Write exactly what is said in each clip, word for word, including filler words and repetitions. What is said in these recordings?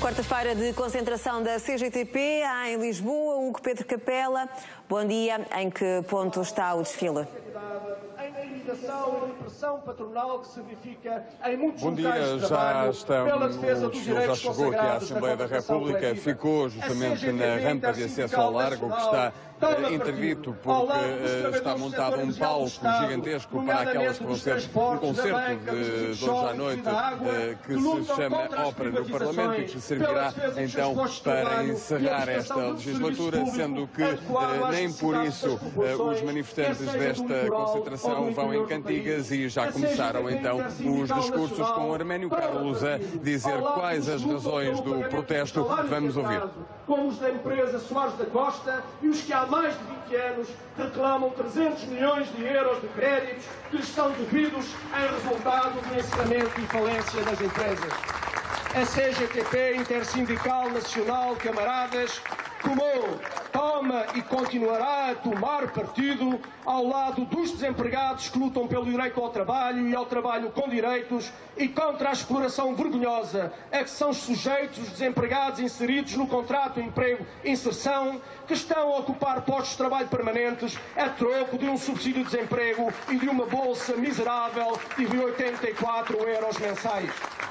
Quarta-feira de concentração da C G T P há em Lisboa. Hugo Pedro Capela, bom dia. Em que ponto está o desfile? A imitação e repressão patronal que se verifica em muitos Bom dia, locais de já trabalho estamos, pela defesa o dos desfile já direitos chegou aqui à consagrados Assembleia da República, coletiva. ficou justamente na rampa de acesso ao largo, que está eh, interdito porque eh, está montado um palco gigantesco para aquelas que vão ser um concerto de, de hoje à noite eh, que se chama Ópera no Parlamento e que servirá então para encerrar esta legislatura, sendo que eh, nem por isso eh, os manifestantes desta concentração vão em cantigas e já começaram então os discursos com o Arménio Carlos a dizer quais as razões do protesto. Vamos ouvir. Como os da empresa Soares da Costa e os que há mais de vinte anos reclamam trezentos milhões de euros de créditos que lhes são devidos em resultado do encerramento e falência das empresas. A C G T P Intersindical Nacional, camaradas, tomou, toma e continuará a tomar partido ao lado dos desempregados que lutam pelo direito ao trabalho e ao trabalho com direitos e contra a exploração vergonhosa a que são sujeitos os desempregados inseridos no contrato de emprego-inserção, que estão a ocupar postos de trabalho permanentes a troco de um subsídio de desemprego e de uma bolsa miserável de oitenta e quatro euros mensais.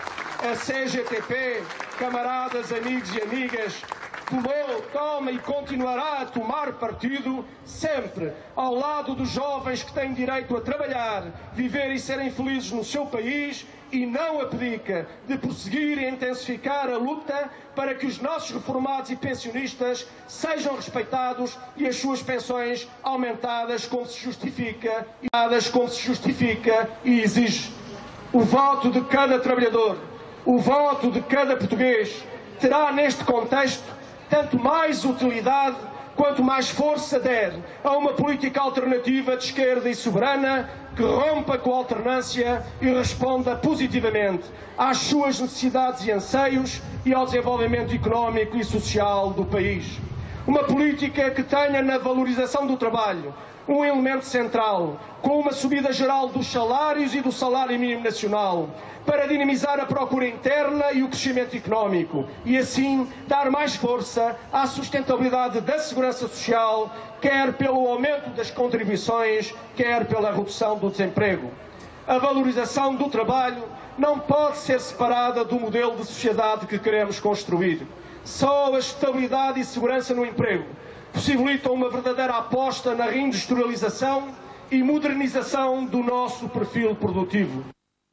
A C G T P, camaradas, amigos e amigas, tomou, toma e continuará a tomar partido sempre ao lado dos jovens que têm direito a trabalhar, viver e serem felizes no seu país e não abdica de prosseguir e intensificar a luta para que os nossos reformados e pensionistas sejam respeitados e as suas pensões aumentadas como se justifica, como se justifica e exige. O voto de cada trabalhador, o voto de cada português terá neste contexto tanto mais utilidade quanto mais força der a uma política alternativa de esquerda e soberana que rompa com a alternância e responda positivamente às suas necessidades e anseios e ao desenvolvimento económico e social do país. Uma política que tenha na valorização do trabalho um elemento central, com uma subida geral dos salários e do salário mínimo nacional, para dinamizar a procura interna e o crescimento económico e, assim, dar mais força à sustentabilidade da segurança social, quer pelo aumento das contribuições, quer pela redução do desemprego. A valorização do trabalho não pode ser separada do modelo de sociedade que queremos construir. Só a estabilidade e segurança no emprego possibilitam uma verdadeira aposta na reindustrialização e modernização do nosso perfil produtivo.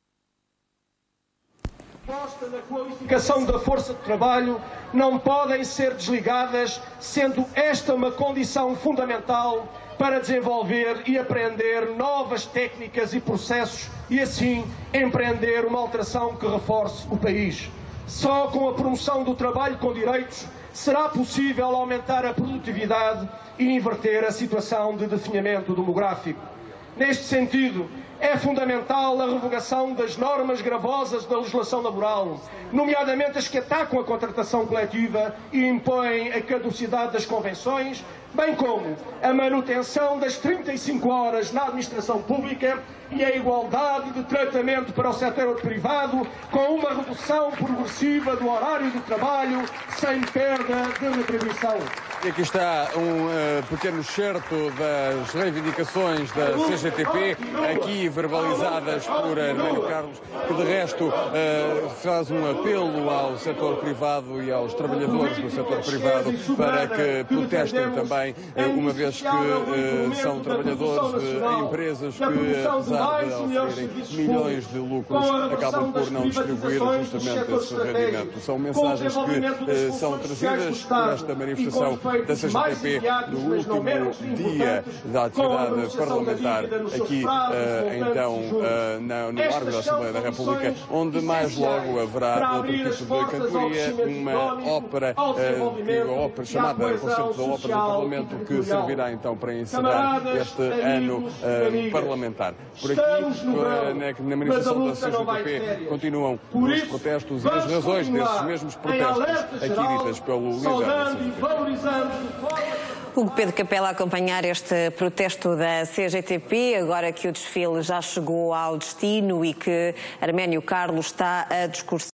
A aposta na qualificação da força de trabalho não podem ser desligadas, sendo esta uma condição fundamental para desenvolver e aprender novas técnicas e processos e, assim, empreender uma alteração que reforce o país. Só com a promoção do trabalho com direitos será possível aumentar a produtividade e inverter a situação de definhamento demográfico. Neste sentido, é fundamental a revogação das normas gravosas da legislação laboral, nomeadamente as que atacam a contratação coletiva e impõem a caducidade das convenções, bem como a manutenção das trinta e cinco horas na administração pública e a igualdade de tratamento para o setor privado, com uma redução progressiva do horário de trabalho sem perda de retribuição. E aqui está um uh, pequeno excerto das reivindicações da C G T P, aqui verbalizadas por Arménio Carlos, que de resto uh, faz um apelo ao setor privado e aos trabalhadores do setor privado para que protestem também, uh, uma vez que uh, são trabalhadores de empresas que, apesar de oferirem milhões de lucros, acabam por não distribuir justamente esse rendimento. São mensagens que uh, são trazidas por esta manifestação da C G T P no último dia da atividade parlamentar aqui, uh, então, uh, na, no Largo da Assembleia da República, onde mais logo haverá outro tipo de cantoria, uma ópera, uh, ópera chamada Concerto da Ópera do Parlamento, que servirá então para encerrar este ano uh, parlamentar. Por aqui, uh, na, na manifestação da C G T P, continuam os protestos e as razões desses mesmos protestos, aqui ditas pelo líder da C G T P. Hugo Pedro Capela a acompanhar este protesto da C G T P, agora que o desfile já chegou ao destino e que Arménio Carlos está a discursar.